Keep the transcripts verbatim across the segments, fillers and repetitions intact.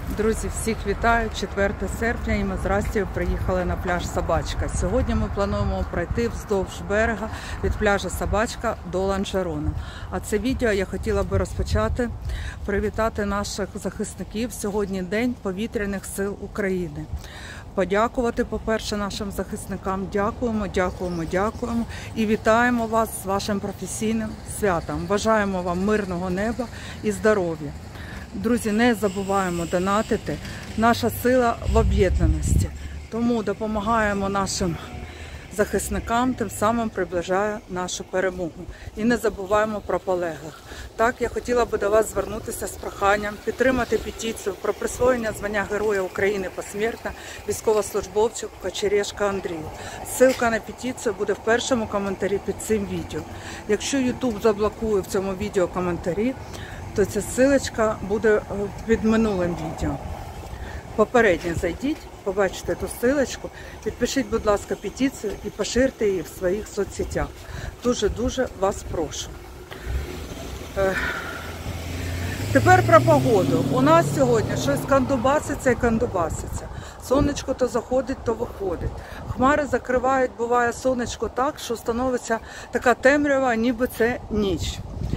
Друзі, всіх вітаю! четверте серпня і ми з Растією приїхали на пляж Собачка. Сьогодні ми плануємо пройти вздовж берега від пляжу Собачка до Ланжерона. А це відео я хотіла би розпочати, привітати наших захисників. Сьогодні День повітряних сил України. Подякувати, по-перше, нашим захисникам. Дякуємо, дякуємо, дякуємо і вітаємо вас з вашим професійним святом. Бажаємо вам мирного неба і здоров'я. Друзі, не забуваємо донатити. Наша сила в об'єднаності. Тому допомагаємо нашим захисникам, тим самим приближає нашу перемогу. І не забуваємо про полеглих. Так, я хотіла би до вас звернутися з проханням підтримати петицію про присвоєння звання Героя України посмертно військовослужбовцю Кочерєшка Андрію. Ссылка на петицію буде в першому коментарі під цим відео. Якщо YouTube заблокує в цьому відео коментарі, то ця ссылочка буде під минулим відео. Попередньо зайдіть, побачите ту ссылочку, підпишіть, будь ласка, петицію і поширте її в своїх соцсетях. Дуже-дуже вас прошу. Тепер про погоду. У нас сьогодні щось кандубаситься і кандубаситься. Сонечко то заходить, то виходить. Хмари закривають, буває, сонечко так, що становиться така темрява, ніби це ніч.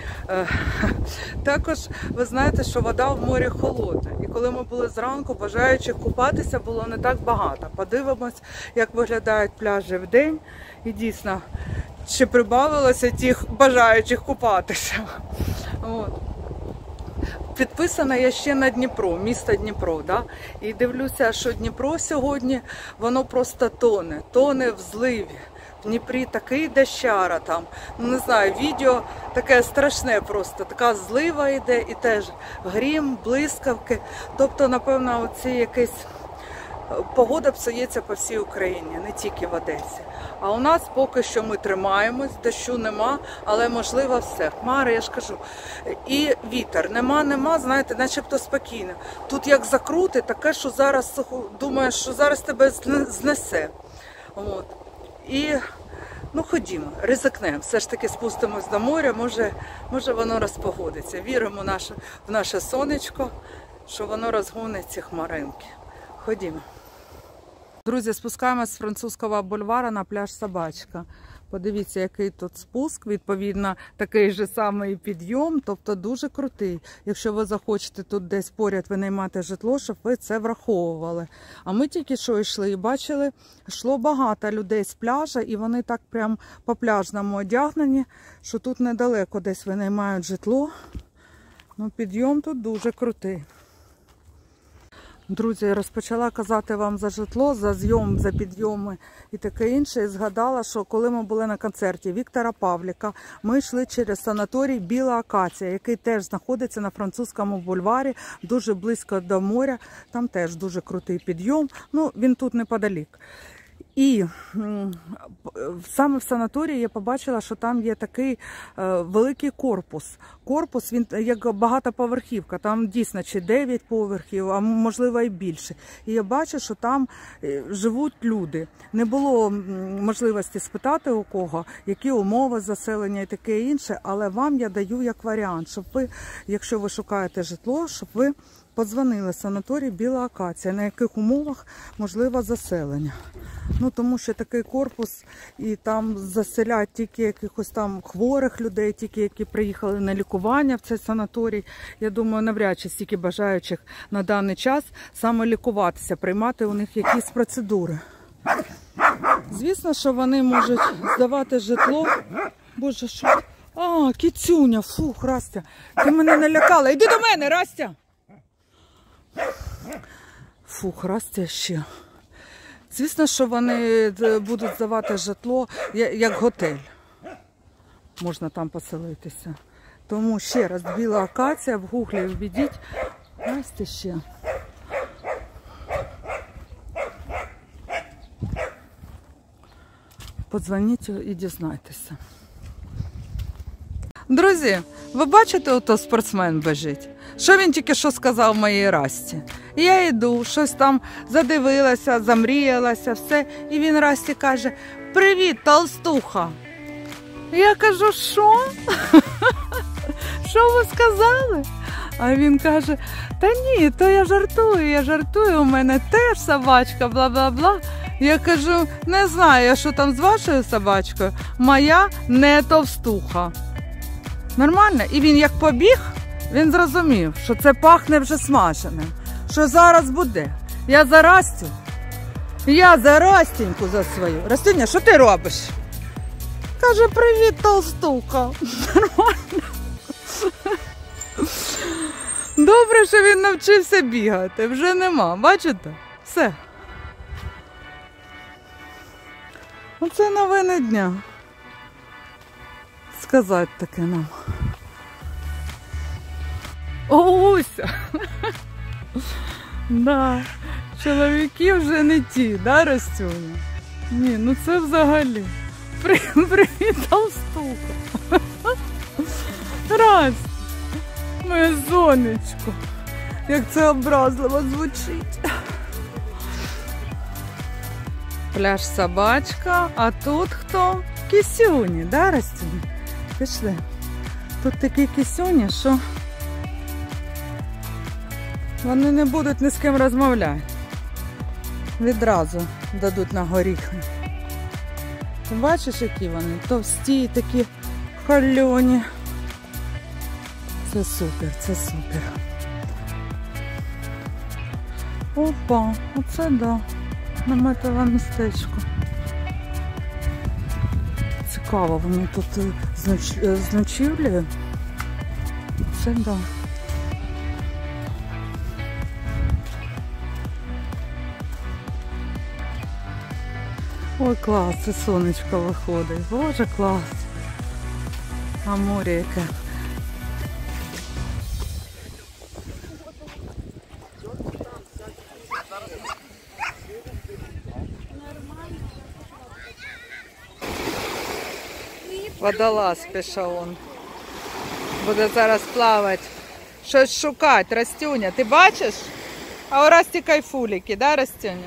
Також ви знаєте, що вода в морі холодна. І коли ми були зранку, бажаючих купатися було не так багато. Подивимось, як виглядають пляжі в день. І дійсно, чи прибавилося тих бажаючих купатися. От. Підписана я ще на Дніпро, місто Дніпро, да? І дивлюся, що Дніпро сьогодні, воно просто тоне, тоне в зливі. В Дніпрі такий дощара там, ну не знаю, відео таке страшне просто, така злива йде і теж грім, блискавки. Тобто, напевно, оці якась погода псується по всій Україні, не тільки в Одесі. А у нас поки що ми тримаємось, дощу нема, але можливо все. Хмари, я ж кажу. І вітер. Нема-нема, знаєте, начебто спокійно. Тут як закрути, таке, що зараз думаєш, що зараз тебе знесе. От. І, ну, ходімо, ризикнемо. Все ж таки спустимось до моря, може, може воно розпогодиться. Віримо в наше, в наше сонечко, що воно розгонить ці хмаринки. Ходімо. Друзі, спускаємось з Французького бульвара на пляж Собачка. Подивіться, який тут спуск, відповідно, такий же самий підйом, тобто дуже крутий. Якщо ви захочете тут десь поряд винаймати житло, щоб ви це враховували. А ми тільки що йшли і бачили, йшло багато людей з пляжа, і вони так прям по пляжному одягнені, що тут недалеко десь винаймають житло. Ну, підйом тут дуже крутий. Друзі, розпочала казати вам за житло, за зйом, за підйоми і таке інше. І згадала, що коли ми були на концерті Віктора Павліка, ми йшли через санаторій Біла Акація, який теж знаходиться на Французькому бульварі, дуже близько до моря. Там теж дуже крутий підйом, ну він тут неподалік. І саме в санаторії я побачила, що там є такий е, великий корпус. Корпус, він як багатоповерхівка, там дійсно чи дев'ять поверхів, а можливо і більше. І я бачу, що там живуть люди. Не було можливості спитати у кого, які умови заселення і таке інше, але вам я даю як варіант, щоб ви, якщо ви шукаєте житло, щоб ви подзвонили санаторій Біла Акація, на яких умовах можливо заселення. Ну, тому що такий корпус, і там заселять тільки якихось там хворих людей, тільки які приїхали на лікування в цей санаторій. Я думаю, навряд чи стільки бажаючих на даний час саме лікуватися, приймати у них якісь процедури. Звісно, що вони можуть здавати житло. Боже, що? А, кіцюня, фух, Растя, ти мене налякала. Іди до мене, Растя! Фух, Растя ще. Звісно, що вони будуть здавати житло як готель. Можна там поселитися. Тому ще раз, Біла Акація, в гуглі введіть. Растя ще. Подзвоніть і дізнайтеся. Друзі, ви бачите, ото спортсмен біжить? Що він тільки що сказав моїй Расті? Я йду, щось там задивилася, замріялася, все. І він Расті каже: «Привіт, толстуха!» Я кажу: «Що? Що ви сказали?» А він каже: Та ні, то я жартую, я жартую, у мене теж собачка, бла-бла-бла. Я кажу, не знаю, що там з вашою собачкою, моя не товстуха. Нормально? І він як побіг, він зрозумів, що це пахне вже смаженим, що зараз буде. Я за Растю, я за Растеньку за свою. Растюня, що ти робиш? Каже, привіт, толстуха. Нормально. Добре, що він навчився бігати, вже нема, бачите? Все. Оце новини дня. Сказати таке нам. Оуся! Да, чоловіки вже не ті, да, Растюня? Ні, ну це взагалі. Привіт, толстуха. Раз. Моє сонечко. Як це образливо звучить. Пляж собачка, а тут хто? Кисюні, да, Растюня? Пішли. Тут такі кисюні, що вони не будуть ні з ким розмовляти. Відразу дадуть на горіхи. Ти бачиш, які вони? Товсті, такі хольоні. Це супер, це супер. Опа, оце да. Наметове містечко. Цікаво, вони тут знач... з ночівлею. Це да. Ой, клас, це сонечко виходить. Боже, клас. А море яке. Водолаз пішов он. Буде зараз плавати. Щось шукати, Растюня. Ти бачиш? А у Расті кайфуліки, да, Растюня?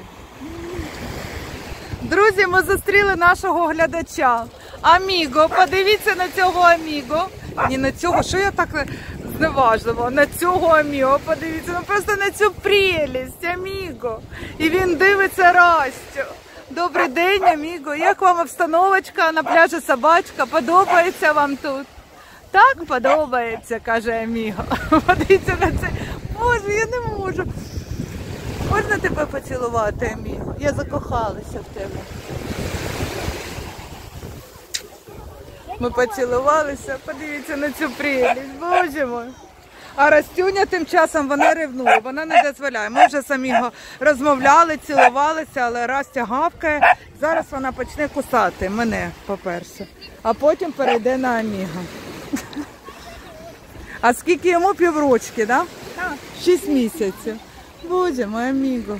Друзі, ми зустріли нашого глядача. Аміго, подивіться на цього Аміго. Ні, на цього, що я так зневажливо? На цього Аміго, подивіться, ну просто на цю прелість, Аміго. І він дивиться Растю. Добрий день, Аміго. Як вам обстановочка на пляжі собачка? Подобається вам тут? Так, подобається, каже Аміго. Подивіться на це. Боже, я не можу. Можна тебе поцілувати, Аміго? Я закохалася в тебе. Ми поцілувалися, подивіться на цю прелість, боже мой. А Растюня тим часом, вона ревнує, вона не дозволяє. Ми вже самі розмовляли, цілувалися, але Растя гавкає. Зараз вона почне кусати мене, по-перше, а потім перейде на Аміго. А скільки йому? Піврочки, так? Так. Шість місяців. Боже мой, Аміго.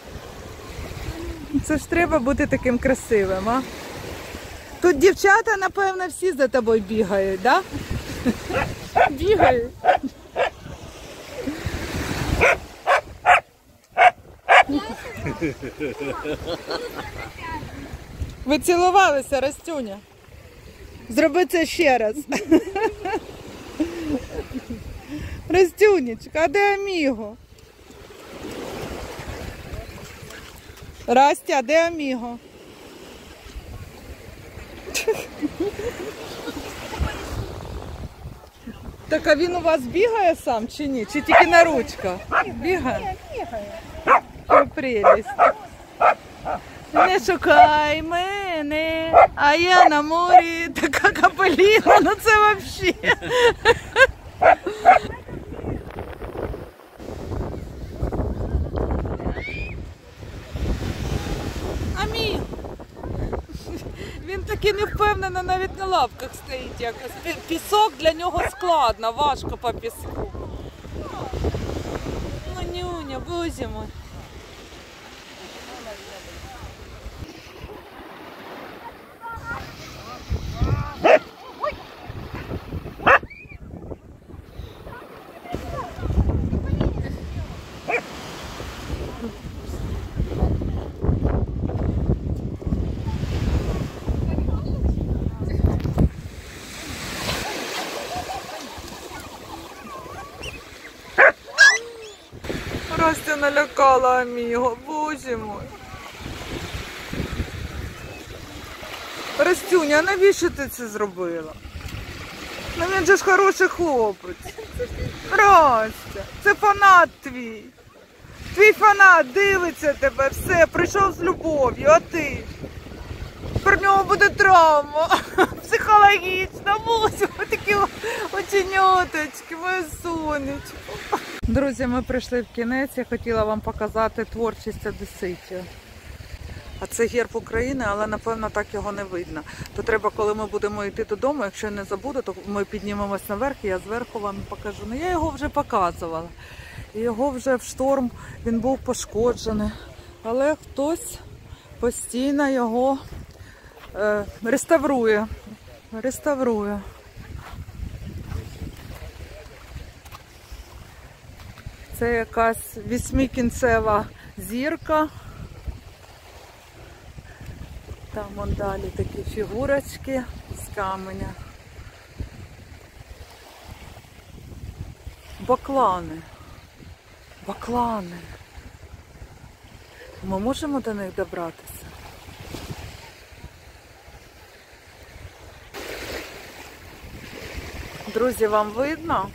Це ж треба бути таким красивим, а? Тут дівчата, напевно, всі за тобою бігають, так? Да? Бігають. Ви цілувалися, Растюня? Зроби це ще раз. Растюнечка, а де Аміго? Растя, а де Аміго? Так, а він у вас бігає сам чи ні? Чи тільки на ручках? Бігає? Бігає. О, прелість. Не шукай мене, а я на морі, така капеліна, ну це взагалі. Амі, він таки не впевнено навіть на лапках стоїть якось. Пісок для нього складно, важко по піску. Манюня, боже мой. Настя налякала Аміго, боже мой. Растюня, а навіщо ти це зробила? Ну він же ж хороший хлопець. Растя, це фанат твій. Твій фанат дивиться тебе, все, прийшов з любов'ю, а ти? Про нього буде травма, психологічна, боже, такі оченяточки, моє сонечко. Друзі, ми прийшли в кінець, я хотіла вам показати творчість одеситів. А це герб України, але, напевно, так його не видно. То треба, коли ми будемо йти додому, якщо я не забуду, то ми піднімемось наверх, і я зверху вам покажу. Ну, я його вже показувала. І його вже в шторм, він був пошкоджений. Але хтось постійно його е, реставрує. Реставрує. Це якась восьмикінцева зірка. Там вон далі такі фігурочки з каменя. Баклани. Баклани. Ми можемо до них добратися? Друзі, вам видно?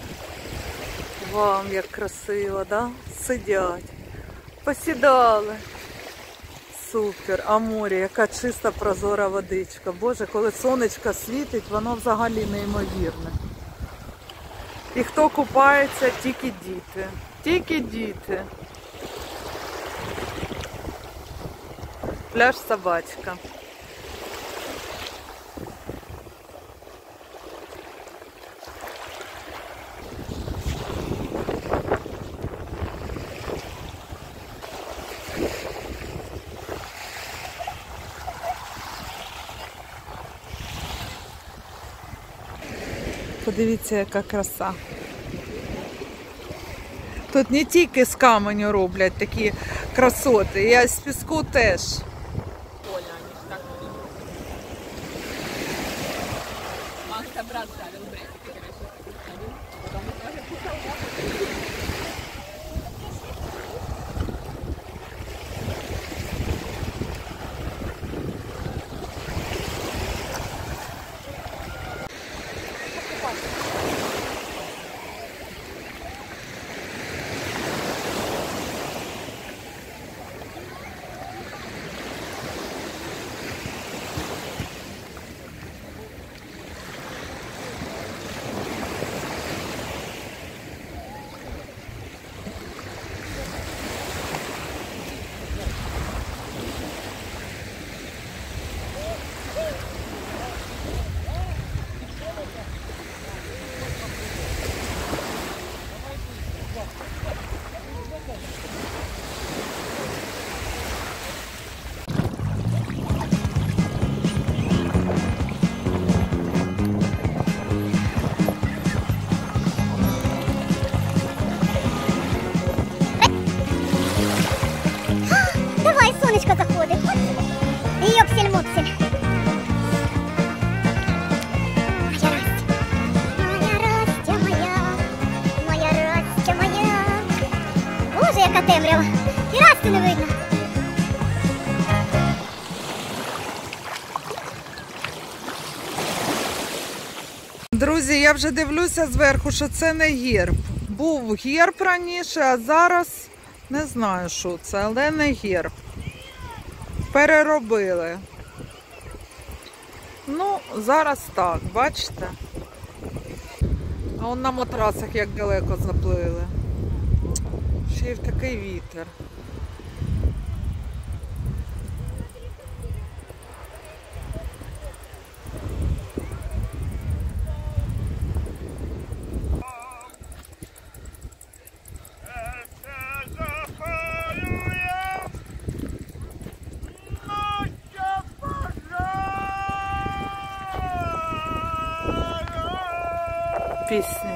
Вам як красиво, да? Сидять. Посідали. Супер, а море, яка чиста прозора водичка. Боже, коли сонечко світить, воно взагалі неймовірне. І хто купається, тільки діти. Тільки діти. Пляж Собачка. Подивіться, яка краса. Тут не тільки з каменю роблять такі красоти, і з піску теж. Сонечко заходить. Йопсель-мопсель. Моя Растя, моя Растя моя. Моя Растя моя. Боже, яка темрява. І Расти не видно. Друзі, я вже дивлюся зверху, що це не герб. Був герб раніше, а зараз не знаю, що це, але не герб. Переробили. Ну, зараз так, бачите? А он на матрасах як далеко заплили. Ще й в такий вітер. Пісні.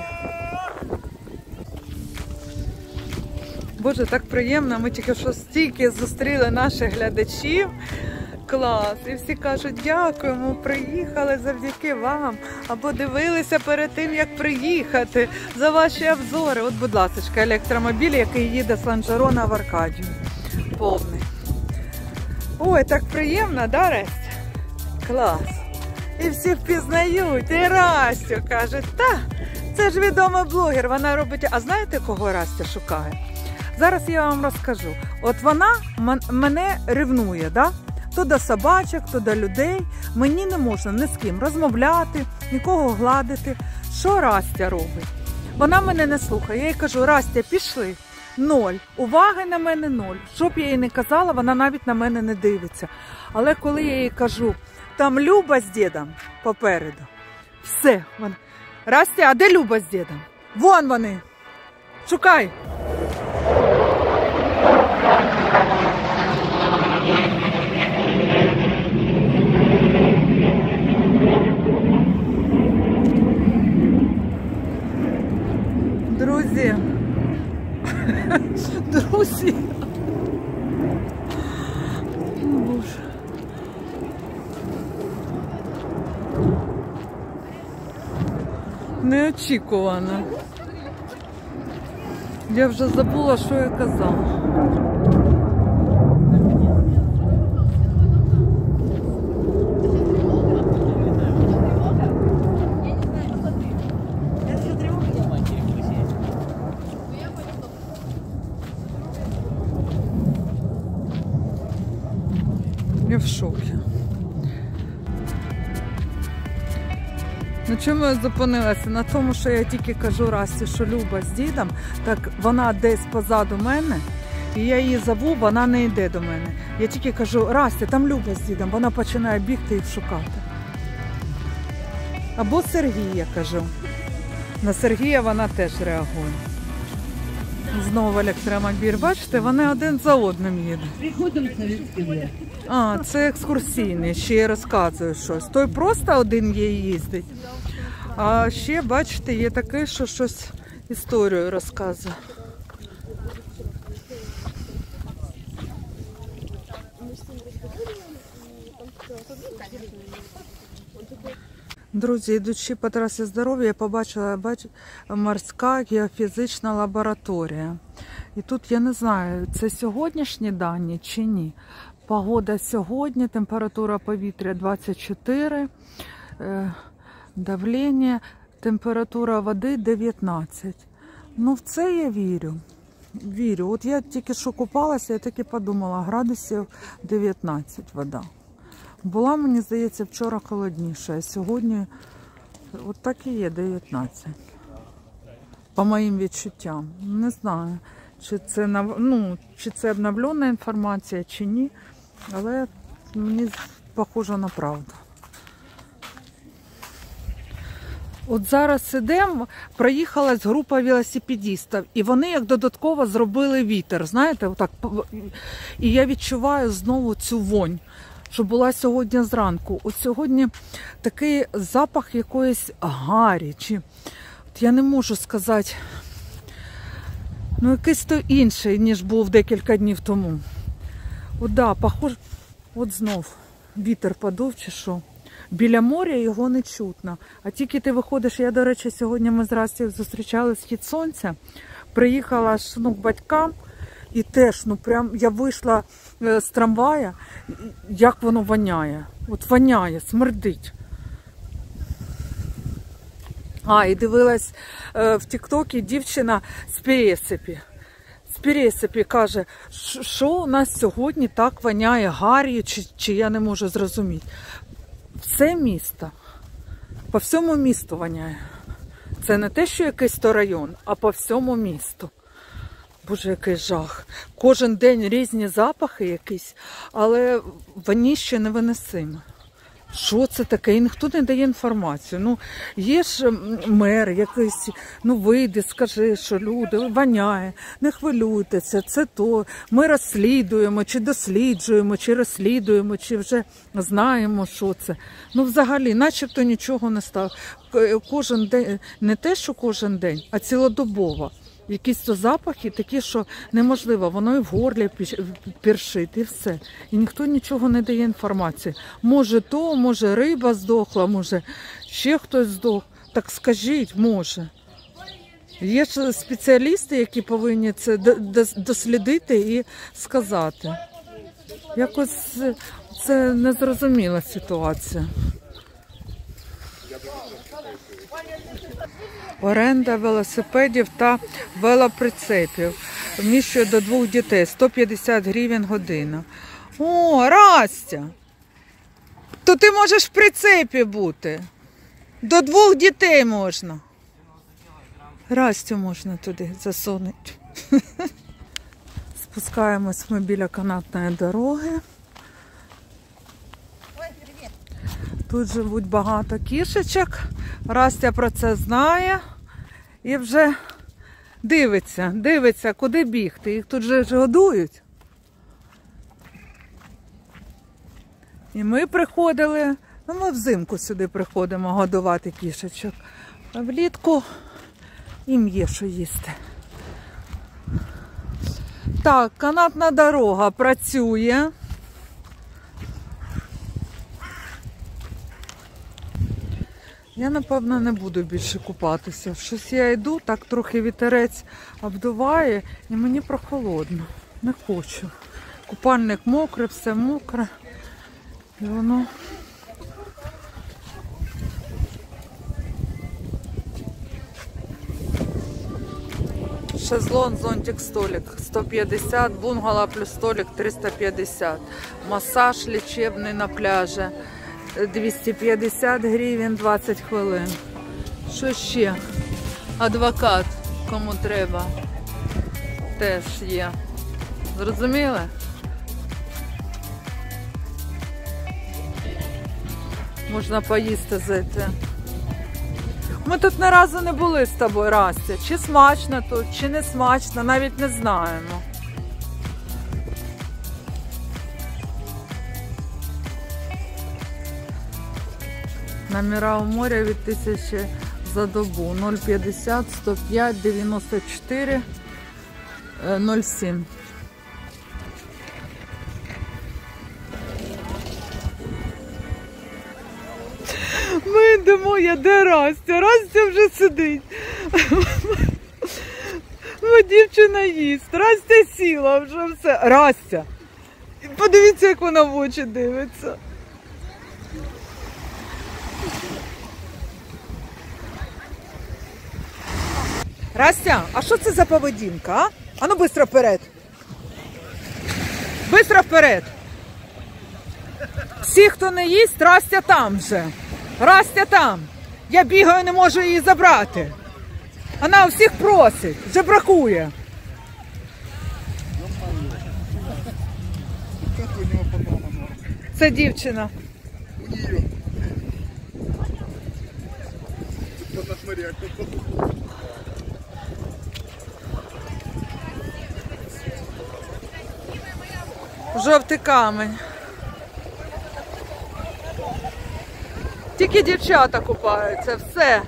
Боже, так приємно, ми тільки що стільки зустріли наших глядачів. Клас! І всі кажуть, дякуємо, приїхали завдяки вам. Або дивилися перед тим, як приїхати, за ваші обзори. От, будь ласка, електромобіль, який їде з Ланжерона в Аркадію. Повний. Ой, так приємно, да, Растя? Клас! І всі впізнають, і Растю кажуть, та, це ж відомий блогер, вона робить... А знаєте, кого Растя шукає? Зараз я вам розкажу. От вона мене ревнує, да? То до собачок, то до людей. Мені не можна ні з ким розмовляти, нікого гладити. Що Растя робить? Вона мене не слухає. Я їй кажу, Растя, пішли. Ноль. Уваги на мене ноль. Що б я їй не казала, вона навіть на мене не дивиться. Але коли я їй кажу, там Люба з дідом попереду. Все. Вона... Растя, а де Люба з дідом? Вон вони. Шукай. Друзі. Друзі. Боже. Неочікувано. Я вже забула, що я казала. Я в шокі. На чому я зупинилася? На тому, що я тільки кажу Расті, що Люба з дідом, так вона десь позаду мене, і я її зову, вона не йде до мене. Я тільки кажу, Растя, там Люба з дідом, вона починає бігти і шукати. Або Сергія, кажу. На Сергія вона теж реагує. Знову електромобіль. Бачите, вони один за одним їдуть. Приходимо в Совєтський Лес. А, це екскурсійний, ще я розказую щось. Той просто один є їздить. А ще, бачите, є такий, що щось історію розказує. Друзі, йдучи по трасі здоров'я, я побачила бач, морська геофізична лабораторія. І тут я не знаю, це сьогоднішні дані чи ні. Погода сьогодні, температура повітря двадцять чотири, е, давлення, температура води дев'ятнадцять. Ну в це я вірю. Вірю. От я тільки що купалася, я таки подумала, градусів дев'ятнадцять вода. Була, мені здається, вчора холодніша, а сьогодні от так і є, дев'ятнадцять. По моїм відчуттям. Не знаю, чи це, ну, чи це обновлена інформація, чи ні. Але мені похоже на правду. От зараз ідемо, проїхалась група велосипедистів, і вони як додатково зробили вітер, знаєте, отак. І я відчуваю знову цю вонь, що була сьогодні зранку. От сьогодні такий запах якоїсь гарі, чи от я не можу сказати, ну якийсь то інший, ніж був декілька днів тому. От да, похоже, от знов вітер подув чи що. Біля моря його не чутно. А тільки ти виходиш, я, до речі, сьогодні ми з Растю зустрічали схід сонця, приїхала аж, ну, к батькам, і теж, ну, прям, я вийшла з трамвая, як воно воняє. От воняє, смердить. А, і дивилась е, в тіктокі дівчина з Пересипі. З Пересипі каже, що у нас сьогодні так воняє гар'ю, чи, чи я не можу зрозуміти. Все місто, по всьому місту воняє. Це не те, що якийсь то район, а по всьому місту. Боже, який жах. Кожен день різні запахи якісь, але воніще невиносимо. Що це таке? І ніхто не дає інформацію. Ну, є ж мер якийсь, ну вийди, скажи, що люди, воняє, не хвилюйтеся, це то. Ми розслідуємо, чи досліджуємо, чи розслідуємо, чи вже знаємо, що це. Ну, взагалі, начебто нічого не стало. Кожен день, не те, що кожен день, а цілодобово. Якісь то запахи такі, що неможливо, воно і в горлі першить, і все. І ніхто нічого не дає інформації. Може то, може риба здохла, може ще хтось здох. Так скажіть, може. Є ж спеціалісти, які повинні це дослідити і сказати. Якось це незрозуміла ситуація. Оренда велосипедів та велоприцепів. Вміщує до двох дітей. сто п'ятдесят гривень година. О, Растя! То ти можеш в прицепі бути. До двох дітей можна. Растю можна туди засунути. Спускаємось ми біля канатної дороги. Тут живуть багато кішечок. Растя про це знає і вже дивиться, дивиться, куди бігти. Їх тут же ж годують. І ми приходили, ну ми взимку сюди приходимо годувати кішечок. А влітку їм є що їсти. Так, канатна дорога працює. Я, напевно, не буду більше купатися. Щось я йду, так трохи вітерець обдуває і мені прохолодно. Не хочу. Купальник мокрий, все мокре. І воно... Шезлон, зонтик, столик сто п'ятдесят, бунгало плюс столик триста п'ятдесят. Масаж лічебний на пляжі двісті п'ятдесят гривень двадцять хвилин. Що ще? Адвокат, кому треба, теж є. Зрозуміли? Можна поїсти з цим. Ми тут ні разу не були з тобою, Растя. Чи смачно тут, чи не смачно, навіть не знаємо. Номера у моря від тисячі за добу. нуль п'ятдесят, сто п'ять, дев'яносто чотири, нуль сім. Ми йдемо, я де Растя? Растя вже сидить. Бо дівчина їсть. Растя сіла вже все. Растя, подивіться, як вона в очі дивиться. Растя, а що це за поведінка, а? А ну, быстро вперед. Быстро вперед. Всі, хто не їсть, Растя там вже. Растя там. Я бігаю, не можу її забрати. Вона у всіх просить, вже бракує. Це дівчина. Жовтий камінь. Тільки дівчата купаються, все.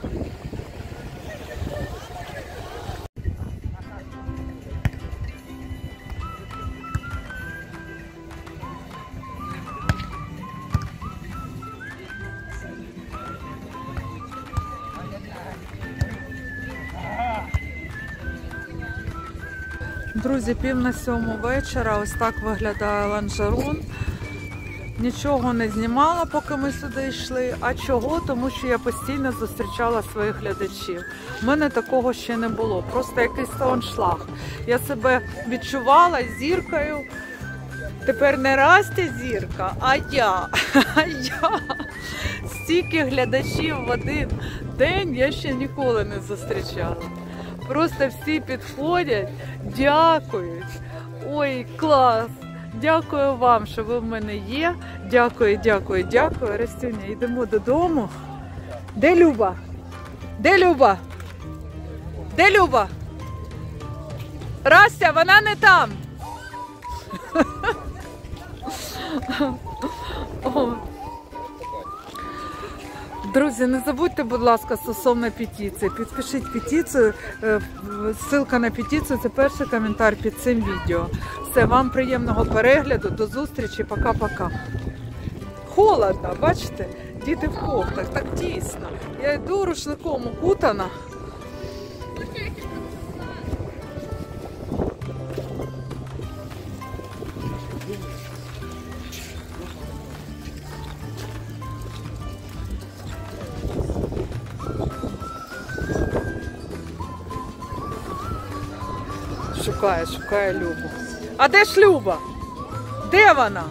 Друзі, пів на сьому вечора, ось так виглядає ланжерон. Нічого не знімала, поки ми сюди йшли. А чого? Тому що я постійно зустрічала своїх глядачів. У мене такого ще не було. Просто якийсь аншлаг. Я себе відчувала зіркою. Тепер не Растя зірка, а я. А я. Стільки глядачів в один день я ще ніколи не зустрічала. Просто всі підходять, дякують. Ой, клас! Дякую вам, що ви в мене є. Дякую, дякую, дякую. Растюня, йдемо додому. Де Люба? Де Люба? Де Люба? Растя, вона не там. Друзі, не забудьте, будь ласка, стосовно петиції. Підпишіть петицію. Е, Ссылка на петицію – це перший коментар під цим відео. Все, вам приємного перегляду. До зустрічі. Пока-пока. Холодно, бачите? Діти в кофтах. Так тісно. Я йду рушником укутана. Шукає, шукає Любу. А де ж Люба? Де вона?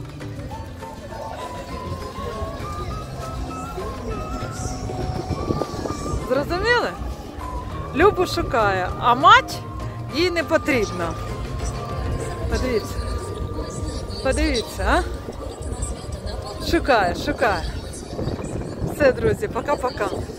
Зрозуміли? Любу шукає, а мать їй не потрібна. Подивіться. Подивіться, а? Шукає, шукає. Все, друзі, пока-пока.